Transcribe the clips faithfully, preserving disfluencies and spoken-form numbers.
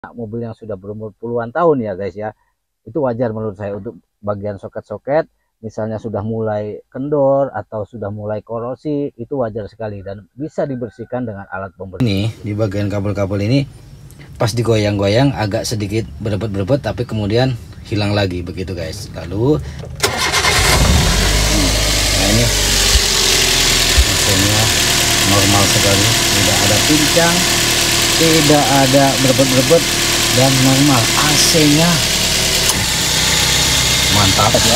mobil yang sudah berumur puluhan tahun ya guys ya, itu wajar menurut saya untuk bagian soket-soket misalnya sudah mulai kendor atau sudah mulai korosi, itu wajar sekali dan bisa dibersihkan dengan alat pembersih. Ini di bagian kabel-kabel ini pas digoyang-goyang agak sedikit berebet-berebet tapi kemudian hilang lagi begitu guys. Lalu nah ini mesinnya normal sekali, tidak ada pincang, tidak ada berebet-berebet dan normal. A C-nya mantap ya.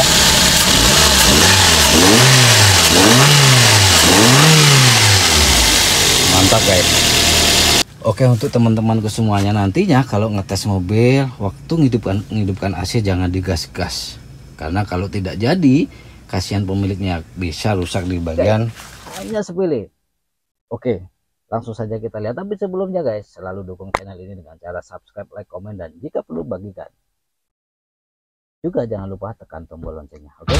Mantap guys. Oke, untuk teman-temanku semuanya, nantinya kalau ngetes mobil waktu ngidupkan ngidupkan A C jangan digas-gas, karena kalau tidak jadi kasihan pemiliknya, bisa rusak di bagian hanya sepele. Oke, langsung saja kita lihat. Tapi sebelumnya guys, selalu dukung channel ini dengan cara subscribe, like, komen, dan jika perlu bagikan. Juga jangan lupa tekan tombol loncengnya. Oke.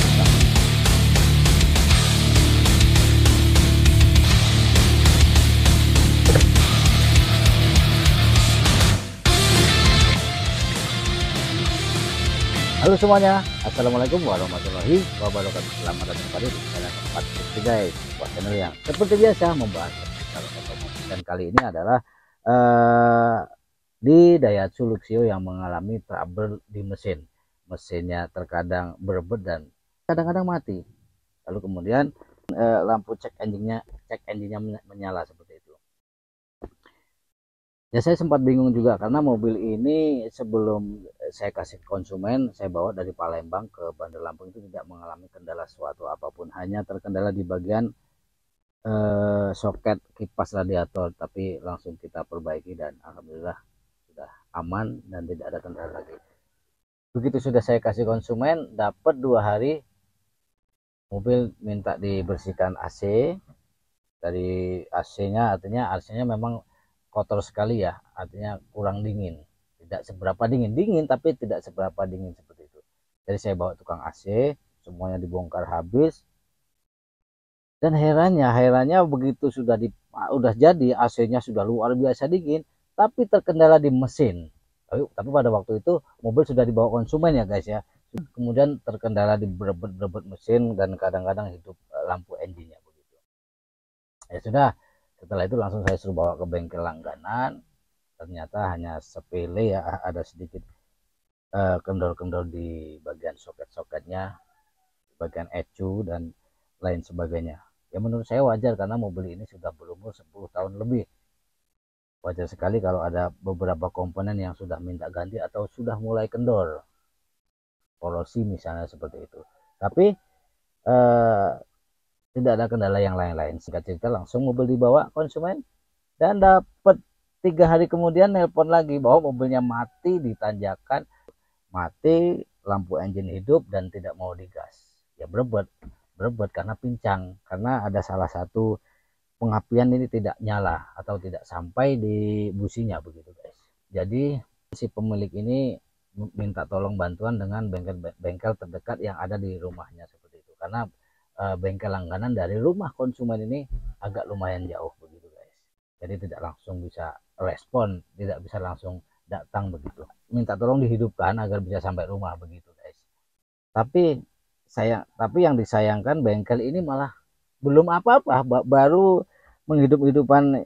Halo semuanya, assalamualaikum warahmatullahi wabarakatuh. Selamat datang kembali di channel empat guys, sebuah channel yang seperti biasa membahas seputar otomotif. Dan kali ini adalah uh, di Daihatsu Luxio yang mengalami trouble di mesin. Mesinnya terkadang berebet dan kadang-kadang mati. Lalu kemudian uh, lampu cek engine-nya cek engine-nya menyala seperti itu. Ya saya sempat bingung juga karena mobil ini sebelum saya kasih konsumen, saya bawa dari Palembang ke Bandar Lampung itu tidak mengalami kendala suatu apapun, hanya terkendala di bagian eh, soket kipas radiator, tapi langsung kita perbaiki dan alhamdulillah sudah aman dan tidak ada kendala lagi. Begitu sudah saya kasih konsumen, dapat dua hari mobil minta dibersihkan A C. Dari A C-nya, artinya A C-nya memang kotor sekali ya, artinya kurang dingin, tidak seberapa dingin dingin tapi tidak seberapa dingin seperti itu. Jadi saya bawa tukang A C, semuanya dibongkar habis, dan herannya herannya begitu sudah di udah jadi A C-nya sudah luar biasa dingin, tapi terkendala di mesin. Tapi, tapi pada waktu itu mobil sudah dibawa konsumen ya guys ya, kemudian terkendala di berebet-berebet mesin dan kadang-kadang hidup lampu engine-nya begitu. Ya sudah. Setelah itu langsung saya suruh bawa ke bengkel langganan. Ternyata hanya sepele ya, ada sedikit kendor-kendor uh, di bagian soket-soketnya, bagian ecu dan lain sebagainya. Ya menurut saya wajar karena mobil ini sudah berumur sepuluh tahun lebih. Wajar sekali kalau ada beberapa komponen yang sudah minta ganti atau sudah mulai kendor, korosi misalnya seperti itu. Tapi uh, tidak ada kendala yang lain-lain. Singkat cerita langsung mobil dibawa konsumen dan dapat tiga hari kemudian nelpon lagi bahwa mobilnya mati di tanjakan, mati, lampu engine hidup dan tidak mau digas. Ya berebet, berebet karena pincang, karena ada salah satu pengapian ini tidak nyala atau tidak sampai di businya begitu guys. Jadi si pemilik ini minta tolong bantuan dengan bengkel-bengkel terdekat yang ada di rumahnya seperti itu, karena bengkel langganan dari rumah konsumen ini agak lumayan jauh begitu guys. Jadi tidak langsung bisa respon, tidak bisa langsung datang begitu. Minta tolong dihidupkan agar bisa sampai rumah begitu guys. Tapi saya tapi yang disayangkan bengkel ini malah belum apa-apa, baru menghidup-hidupan,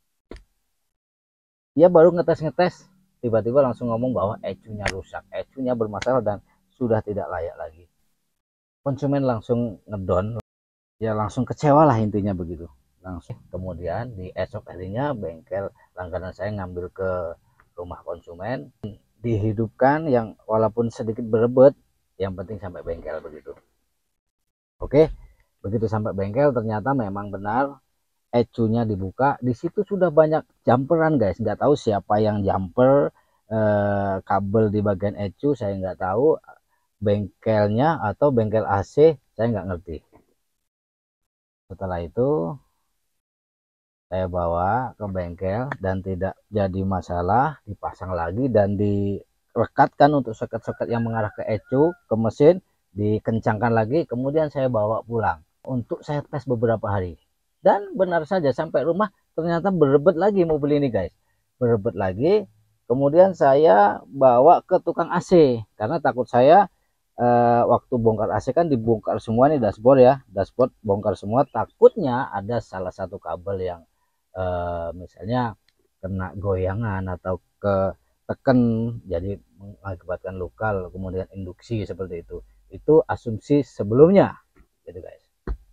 ya baru ngetes-ngetes tiba-tiba langsung ngomong bahwa ecunya rusak, ecunya bermasalah dan sudah tidak layak lagi. Konsumen langsung ngedon, ya langsung kecewa lah intinya begitu. Langsung kemudian di esok harinya bengkel langganan saya ngambil ke rumah konsumen, dihidupkan yang walaupun sedikit berebet, yang penting sampai bengkel begitu. Oke, begitu sampai bengkel ternyata memang benar ecunya dibuka. Di situ sudah banyak jumperan guys, nggak tahu siapa yang jumper eh, kabel di bagian ecu, saya nggak tahu. Bengkelnya atau bengkel A C saya nggak ngerti. Setelah itu saya bawa ke bengkel dan tidak jadi masalah, dipasang lagi dan direkatkan untuk soket-soket yang mengarah ke ecu, ke mesin, dikencangkan lagi, kemudian saya bawa pulang untuk saya tes beberapa hari. Dan benar saja sampai rumah ternyata berebet lagi mobil ini guys, berebet lagi Kemudian saya bawa ke tukang A C karena takut saya eh, waktu bongkar A C kan dibongkar semua nih dashboard ya, dashboard bongkar semua, takutnya ada salah satu kabel yang eh, misalnya kena goyangan atau ke tekan jadi mengakibatkan luka, kemudian induksi seperti itu. Itu asumsi sebelumnya gitu guys.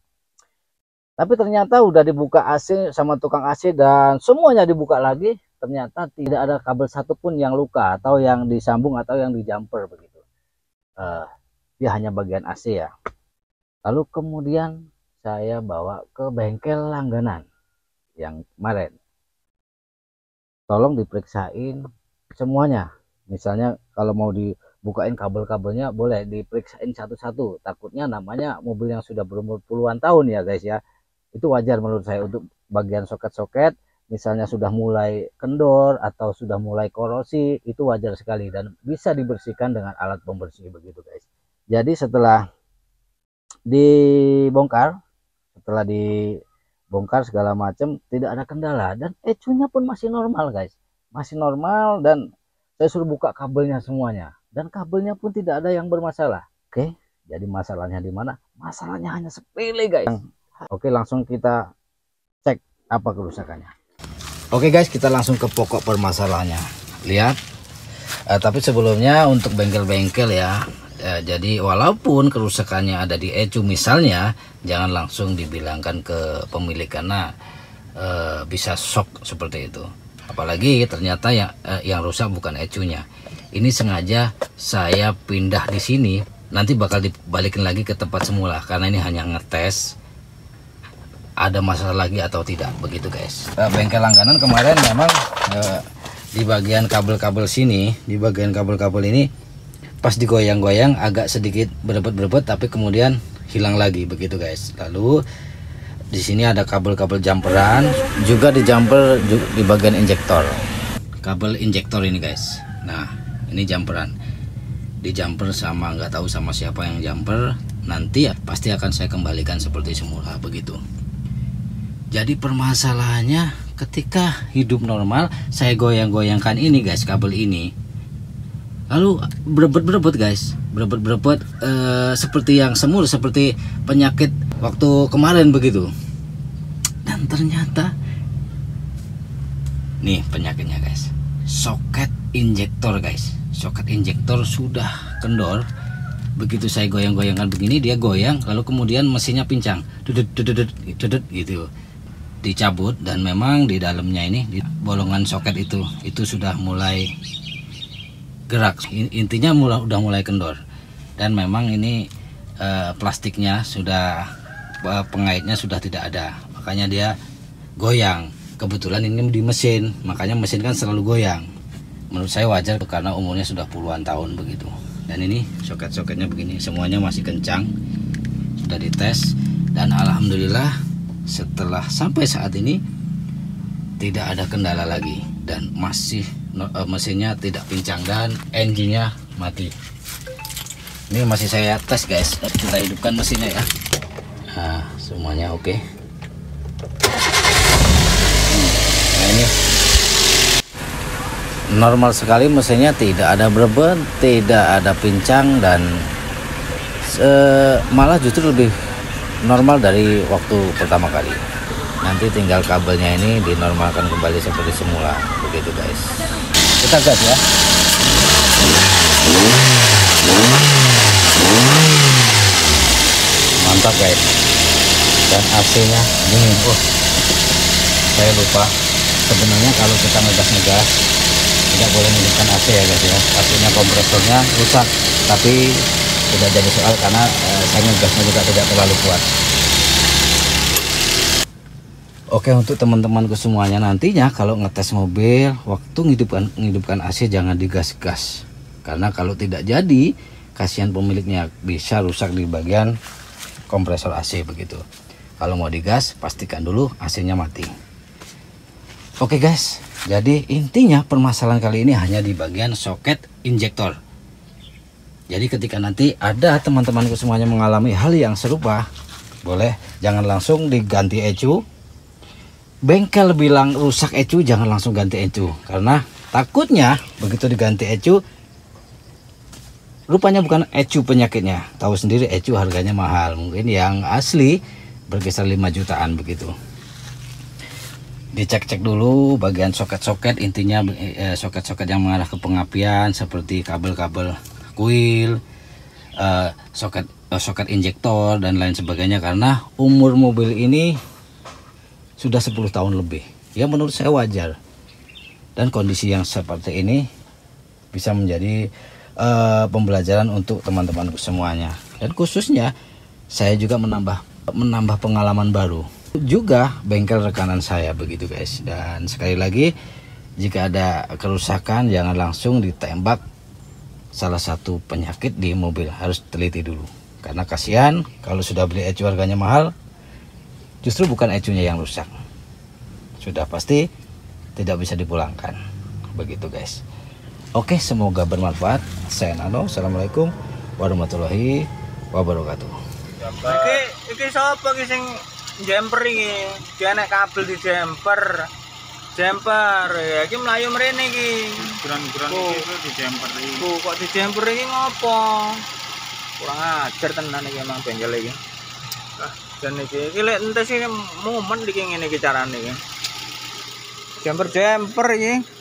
Tapi ternyata udah dibuka A C sama tukang A C dan semuanya dibuka lagi, ternyata tidak ada kabel satupun yang luka atau yang disambung atau yang di jumper begitu. Uh, dia hanya bagian A C ya. Lalu kemudian saya bawa ke bengkel langganan yang kemarin. Tolong diperiksain semuanya. Misalnya kalau mau dibukain kabel-kabelnya boleh diperiksain satu-satu. Takutnya namanya mobil yang sudah berumur puluhan tahun ya guys ya. Itu wajar menurut saya untuk bagian soket-soket misalnya sudah mulai kendor atau sudah mulai korosi, itu wajar sekali dan bisa dibersihkan dengan alat pembersih begitu guys. Jadi setelah dibongkar, setelah dibongkar segala macam tidak ada kendala dan ecunya pun masih normal guys, masih normal dan saya suruh buka kabelnya semuanya dan kabelnya pun tidak ada yang bermasalah. Oke, jadi masalahnya di mana? Masalahnya hanya sepele guys. Oke, langsung kita cek apa kerusakannya. Oke guys, kita langsung ke pokok permasalahannya. Lihat, eh, tapi sebelumnya untuk bengkel-bengkel ya, eh, jadi walaupun kerusakannya ada di ecu misalnya, jangan langsung dibilangkan ke pemilik karena eh, bisa shock seperti itu. Apalagi ternyata yang eh, yang rusak bukan ecunya. Ini sengaja saya pindah di sini, nanti bakal dibalikin lagi ke tempat semula karena ini hanya ngetes ada masalah lagi atau tidak begitu guys. Bengkel langganan kemarin memang eh, di bagian kabel-kabel sini, di bagian kabel-kabel ini pas digoyang-goyang agak sedikit berebut-berebut tapi kemudian hilang lagi begitu guys. Lalu di sini ada kabel-kabel jumperan, juga di jumper di bagian injektor. Kabel injektor ini guys. Nah, ini jumperan. Di jumper sama nggak tahu sama siapa yang jumper, nanti ya pasti akan saya kembalikan seperti semula begitu. Jadi permasalahannya ketika hidup normal saya goyang-goyangkan ini guys, kabel ini lalu berebut-berebut guys, berebut-berebut eh, seperti yang semula, seperti penyakit waktu kemarin begitu. Dan ternyata nih penyakitnya guys, soket injektor guys, soket injektor sudah kendor. Begitu saya goyang-goyangkan begini dia goyang, lalu kemudian mesinnya pincang, dudut dudut dudut gitu, dicabut dan memang di dalamnya ini di bolongan soket itu itu sudah mulai gerak, intinya mulai udah mulai kendor dan memang ini eh, plastiknya sudah eh, pengaitnya sudah tidak ada, makanya dia goyang. Kebetulan ini di mesin, makanya mesin kan selalu goyang. Menurut saya wajar karena umurnya sudah puluhan tahun begitu. Dan ini soket-soketnya begini, semuanya masih kencang, sudah dites dan alhamdulillah setelah sampai saat ini tidak ada kendala lagi dan masih uh, mesinnya tidak pincang dan engine-nya mati. Ini masih saya tes guys, kita hidupkan mesinnya ya. Nah, semuanya oke. Okay. Nah, ini normal sekali mesinnya, tidak ada berebut, tidak ada pincang dan uh, malah justru lebih normal dari waktu pertama kali. Nanti tinggal kabelnya ini dinormalkan kembali seperti semula begitu guys. Kita gas ya. Mantap guys. Dan A C-nya dingin. Oh, saya lupa. Sebenarnya kalau kita ngegas-ngegas tidak boleh menghidupkan A C ya guys ya. A C-nya kompresornya rusak, tapi tidak jadi soal karena eh, saya ngegasnya juga tidak terlalu kuat. Oke, untuk teman-temanku semuanya, nantinya kalau ngetes mobil waktu menghidupkan menghidupkan A C jangan digas-gas karena kalau tidak jadi kasihan pemiliknya, bisa rusak di bagian kompresor A C begitu. Kalau mau digas pastikan dulu A C-nya mati. Oke guys, jadi intinya permasalahan kali ini hanya di bagian soket injektor. Jadi ketika nanti ada teman-temanku semuanya mengalami hal yang serupa, boleh jangan langsung diganti ecu. Bengkel bilang rusak ecu, jangan langsung ganti ecu karena Takutnya begitu diganti ecu, rupanya bukan ecu penyakitnya. Tahu sendiri ecu harganya mahal, mungkin yang asli berkisar lima jutaan begitu. Dicek-cek dulu bagian soket-soket, intinya soket-soket yang mengarah ke pengapian seperti kabel-kabel kuil, eh, soket eh, soket injektor dan lain sebagainya, karena umur mobil ini sudah sepuluh tahun lebih. Ya menurut saya wajar. Dan kondisi yang seperti ini bisa menjadi uh, pembelajaran untuk teman-teman semuanya. Dan khususnya saya juga menambah menambah pengalaman baru. Juga bengkel rekanan saya begitu guys. Dan sekali lagi, jika ada kerusakan jangan langsung ditembak salah satu penyakit di mobil. Harus teliti dulu. Karena kasihan kalau sudah beli ecu harganya mahal, justru bukan ecunya yang rusak. Sudah pasti tidak bisa dipulangkan. Begitu guys. Oke, semoga bermanfaat. Saya Nano. Assalamualaikum warahmatullahi wabarakatuh. Iki iki sapa iki sing jumper iki? Dia nek kabel di jumper. Jumper ya iki mlayu mrene iki. Gran-gran iki di jumper iki. Oh, kok di jumper iki ngopo? Kurang ajar tenan iki emang bengkel iki. Ah, dan iki iki lek entes iki momen iki ngene iki carane iki. Jumper jumper iki.